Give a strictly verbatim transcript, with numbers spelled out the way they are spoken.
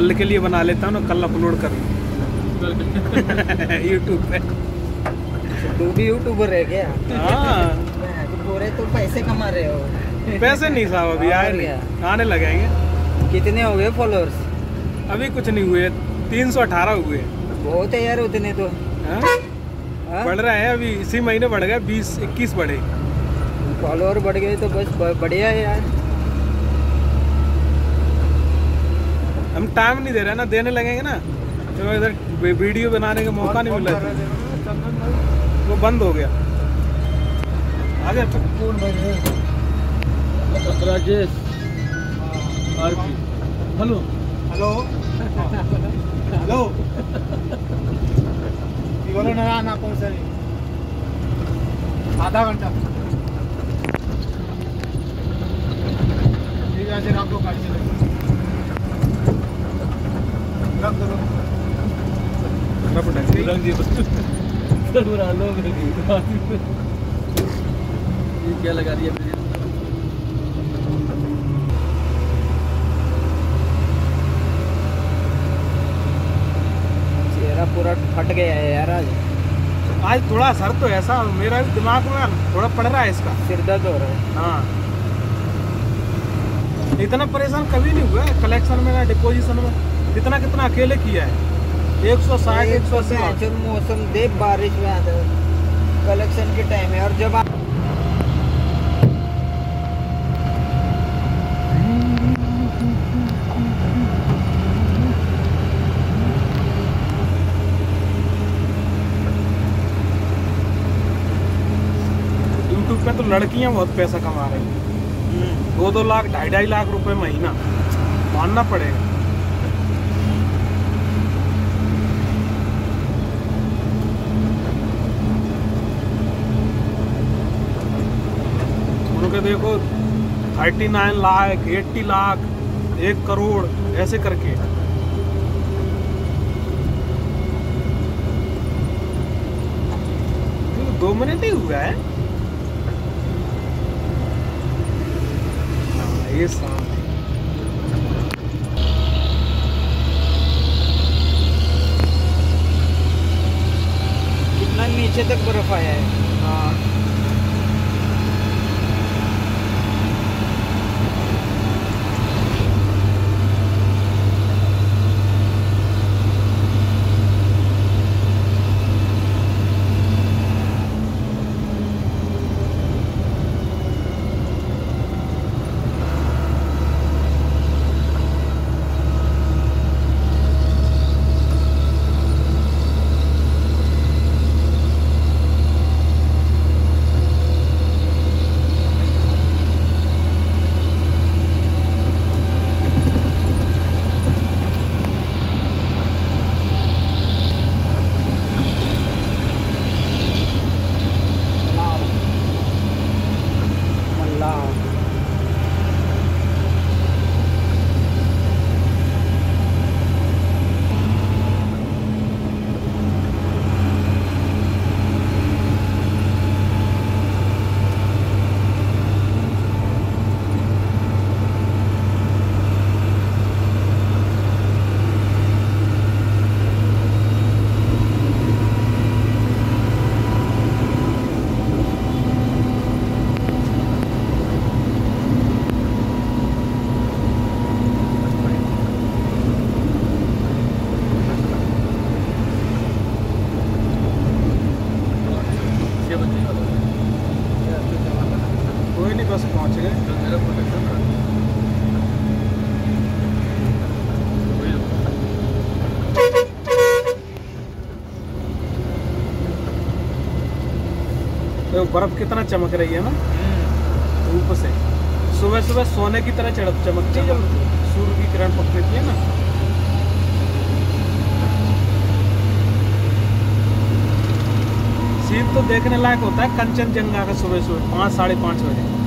कल के लिए बना लेता हूँ ना, कल अपलोड कर यूट्यूब पे। तू भी यूट्यूबर है क्या? हाँ तो पूरे तो पैसे कमा रहे हो। पैसे नहीं साहब अभी आए नहीं, आने लगेंगे। कितने हो गए फॉलोअर्स? अभी कुछ नहीं हुए, तीन सौ अठारह हुए। बहुत है यार उतने तो। हाँ? बढ़ रहा है, अभी इसी महीने बढ़ गया, बीस इक्कीस बढ़े फॉलोअर बढ़ गए तो बस बढ़िया है यार। हम टाइम नहीं दे रहे ना, देने लगेंगे ना तो इधर वीडियो बनाने का मौका नहीं मिल रहा, वो बंद हो गया। आ गया राजेश हेलो हेलो हेलो बोलो ना ना पहुंचा नहीं, आधा घंटा ठीक है। आज आपको गाड़ी चलेगी, रख दो क्या लगा रही है? चेहरा पूरा फट गया है यार आज। आज थोड़ा सर तो ऐसा मेरा भी दिमाग में थोड़ा पड़ रहा है, इसका सिर दर्द हो रहा है। हाँ इतना परेशान कभी नहीं हुआ है कलेक्शन में ना डिपोजिशन में, कितना कितना अकेले किया है। एक सौ साठ एक सौ अस्सी मौसम देख बारिश में आता है, कलेक्शन के टाइम है। और जब आप यूट्यूब पे तो लड़कियां बहुत पैसा कमा रही हैं, दो दो लाख ढाई ढाई लाख रुपए महीना, मानना पड़ेगा। उनके देखो thirty nine lakh eighty lakh एक करोड़ ऐसे करके। दो मिनट ही हुआ है ये साथ। कितना नीचे तक बर्फ आया है। हाँ कोई नहीं, बस पहुंच गए। तो बर्फ कितना चमक रही है ना धूप से, सुबह सुबह सोने की तरह चढ़ चमकती है जब सूर्य की किरण पकड़ती है ना। सीन तो देखने लायक होता है कंचनजंगा का सुबह सुबह पाँच साढ़े पाँच बजे।